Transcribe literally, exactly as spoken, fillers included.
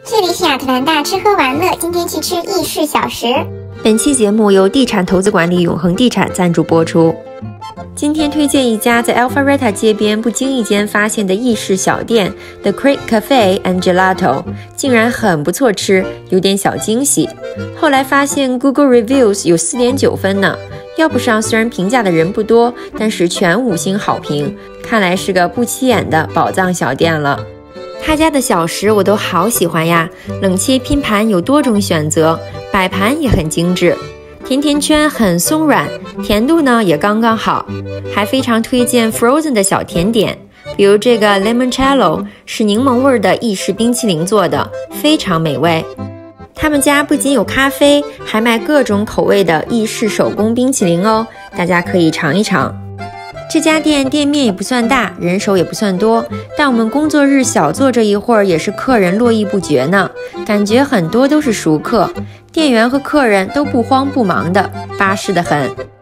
这里是亚特兰大吃喝玩乐，今天去吃意式小食。 本期节目由地产投资管理永恒地产赞助播出。今天推荐一家在 Alpharetta 街边不经意间发现的意式小店 The Creek Cafe and Gelato， 竟然很不错吃，有点小惊喜。后来发现 Google Reviews 有 四点九 分呢，要不上虽然评价的人不多，但是全五星好评，看来是个不起眼的宝藏小店了。他家的小食我都好喜欢呀，冷切拼盘有多种选择，摆盘也很精致，甜甜圈很松软，甜度呢也刚刚好，还非常推荐 Frozen 的小甜点，比如这个 Limoncello 是柠檬味的意式冰淇淋做的，非常美味。他们家不仅有咖啡，还卖各种口味的意式手工冰淇淋哦，大家可以尝一尝。这家店店面也不算大，人手也不算多，但我们工作日小坐这一会儿也是客人络绎不绝呢，感觉很多都是熟客，店员和客人都不慌不忙的，巴适得很。